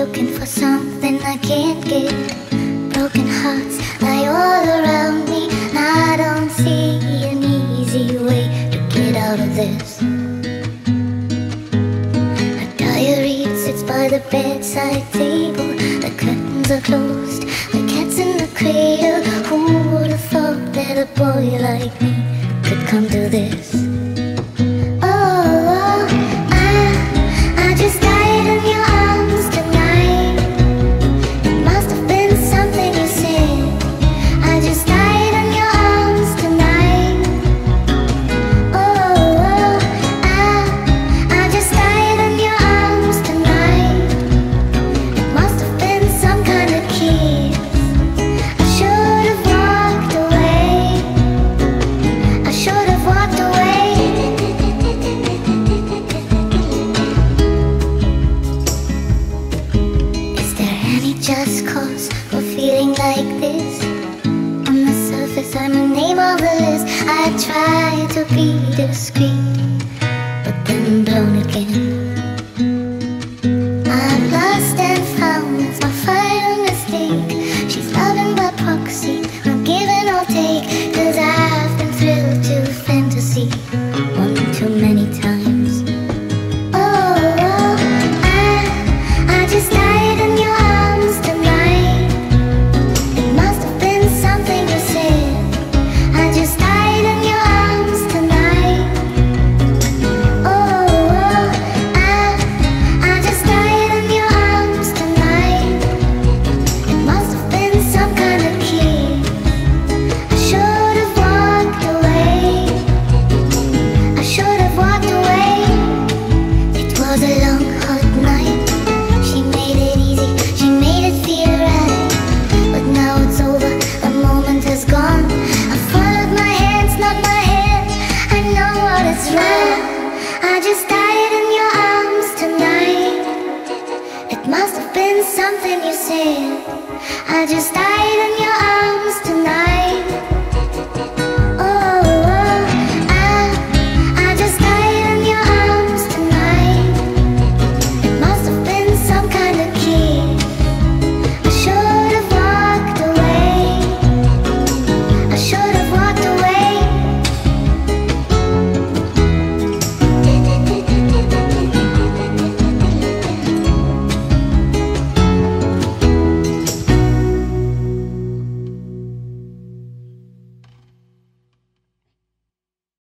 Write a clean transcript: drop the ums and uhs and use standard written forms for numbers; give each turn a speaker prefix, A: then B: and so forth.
A: looking for something I can't get. Broken hearts lie all around me, and I don't see an easy way to get out of this. A diary sits by the bedside table. The curtains are closed, the cat's in the cradle. Who would have thought that a boy like me could come to this? Just cause we're feeling like this. On the surface I'm a name on the list. I try to be discreet, but then blown again. I'm lost and found, it's my final mistake. She's loving by proxy, I'm giving or take. Cause I've been thrilled to fantasy one too many times. I just died in your arms tonight. It must have been something you said. I just died in your arms tonight. I just died in your arms tonight. It must have been some kind of kiss. I should have walked away. I should have walked away. It was a long, hot night. She made it easy, she made it feel right. But now it's over, the moment has gone. I followed my hands, not my head. I know what is right. I just died in your arms tonight. It must have been something you said. I just died in your arms tonight.